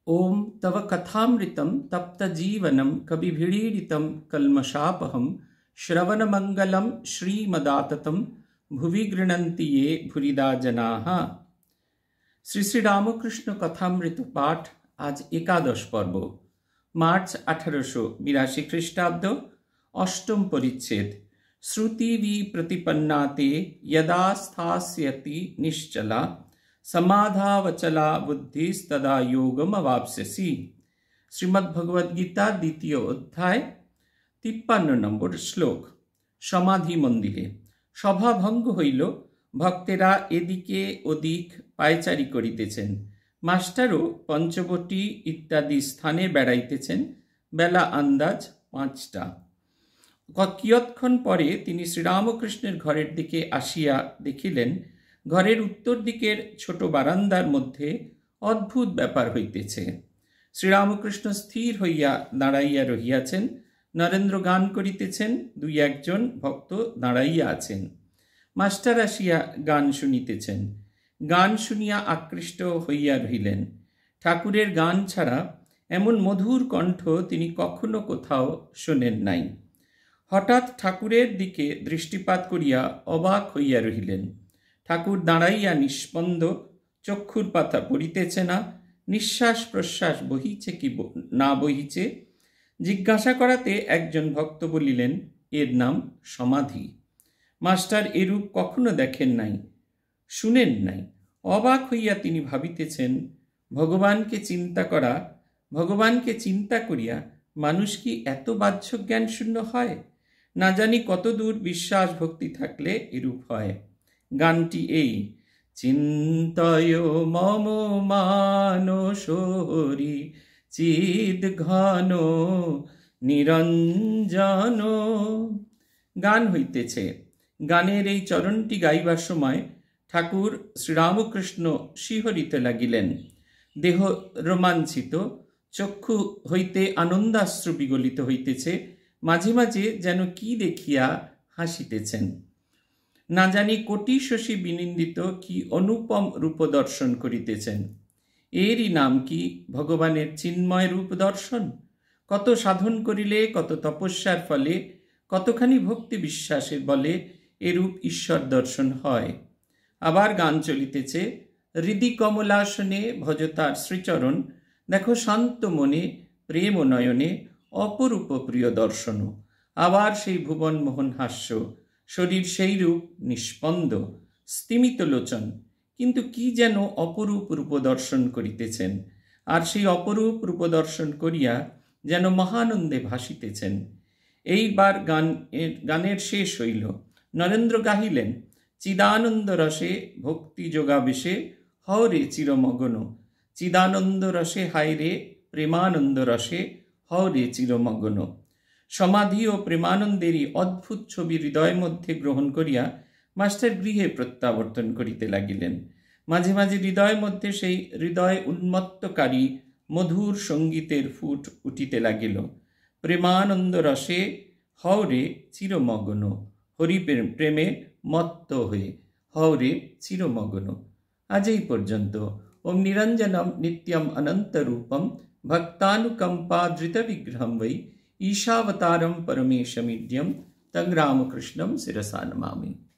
ओम तव कथामृतं तप्तजीवनं कविभिरीडितं कल्मषापहं श्रवणमंगलं श्रीमदाततं भुवि गृह्णन्ति ये भूरिदा जनाः। श्री श्री रामकृष्ण कथामृत पाठ आज एकादश पर्व, मार्च 1882 ख्रीष्टाब्द, अष्टम परिच्छेद। श्रुतिवि प्रतिपन्नाते यदा स्थास्यति निश्चला समाधावचला बुद्धिस्तदा योगम अवाप्स्यसि। श्रीमद्भगवद्गीता द्वितीय अध्याय 53 নম্বর শ্লোক। সমাধি মন্দিরে সভা ভঙ্গ হইল। ভক্তেরা এদিকে ওদিক পায়চারি করিতেছেন। মাস্টারও পঞ্চবটী ইত্যাদি স্থানে বেড়াইতেছেন। বেলা আন্দাজ 5টা। কিয়ৎক্ষণ পরে তিনি শ্রীরামকৃষ্ণের ঘরের দিকে আসিয়া দেখিলেন, ঘরের উত্তর দিকের ছোট বারান্দার মধ্যে অদ্ভুত ব্যাপার হইতেছে। শ্রীরামকৃষ্ণ স্থির হইয়া দাঁড়াইয়া রহিয়াছেন। নরেন্দ্র গান করিতেছেন, দুই একজন ভক্ত দাঁড়াইয়া আছেন। মাস্টার আসিয়া গান শুনিতেছেন। গান শুনিয়া আকৃষ্ট হইয়া রহিলেন। ঠাকুরের গান ছাড়া এমন মধুর কণ্ঠ তিনি কখনো কোথাও শোনেন নাই। হঠাৎ ঠাকুরের দিকে দৃষ্টিপাত করিয়া অবাক হইয়া রহিলেন। ঠাকুর দাঁড়াইয়া নিস্পন্দ, চক্ষুর পাতা পড়িতেছে না। নিঃশ্বাস প্রশ্বাস বহিছে কি না বহিছে জিজ্ঞাসা করাতে একজন ভক্ত বলিলেন, এর নাম সমাধি। মাস্টার এরূপ কখনো দেখেন নাই, শুনেন নাই। অবাক হইয়া তিনি ভাবিতেছেন, ভগবানকে চিন্তা করিয়া মানুষ কি এত বাহ্য জ্ঞান শূন্য হয়? না জানি কতদূর বিশ্বাস ভক্তি থাকলে এরূপ হয়। গানটি এই, চিন্তয় মম মানস হরি চিদ ঘন নিরঞ্জন। গান হইতেছে। গানের এই চরণটি গাইবার সময় ঠাকুর শ্রীরামকৃষ্ণ শিহরিতে লাগিলেন। দেহ রোমাঞ্চিত, চক্ষু হইতে আনন্দাশ্রু বিগলিত হইতেছে। মাঝে মাঝে যেন কি দেখিয়া হাসিতেছেন। না জানি কোটি শশী বিনিন্দিত কি অনুপম রূপ দর্শন করিতেছেন। এরই নাম কি ভগবানের চিন্ময় রূপ দর্শন? কত সাধন করিলে, কত তপস্যার ফলে, কতখানি ভক্তি বিশ্বাসের বলে এরূপ ঈশ্বর দর্শন হয়। আবার গান চলিতেছে, হৃদি কমলাসনে ভজতার শ্রীচরণ, দেখো শান্ত মনে প্রেম নয়নে অপরূপ প্রিয় দর্শন। আবার সেই ভুবন মোহন হাস্য, শরীর সেই রূপ নিষ্পন্দ, স্তিমিত লোচন, কিন্তু কি যেন অপরূপ রূপ দর্শন করিতেছেন। আর সেই অপরূপ রূপ দর্শন করিয়া যেন মহানন্দে ভাসিতেছেন। এইবার গানের শেষ হইল। নরেন্দ্র গাহিলেন, চিদানন্দ রসে ভক্তি যোগাবেশে হরে চিরমগন, চিদানন্দ রসে হায়রে প্রেমানন্দ রসে হরে চিরমগন। সমাধি ও প্রেমানন্দেরই অদ্ভুত ছবি হৃদয়ের মধ্যে গ্রহণ করিয়া মাস্টার গৃহে প্রত্যাবর্তন করিতে লাগিলেন। মাঝে মাঝে হৃদয়ের মধ্যে সেই হৃদয় উন্মত্তকারী মধুর সঙ্গীতের ফুট উঠিতে লাগিল। প্রেমানন্দ রসে হরে চিরমগন, হরি প্রেমে মত্ত হয়ে হরে চিরমগন। আজ এই পর্যন্ত। ওম নিরঞ্জনম নিত্যম অনন্তরূপম ভক্তানুকম্পাধৃত বিগ্রহম বৈ ईशावतारं परमेशमीड्यं तं रामकृष्णं शिरसा नमामि।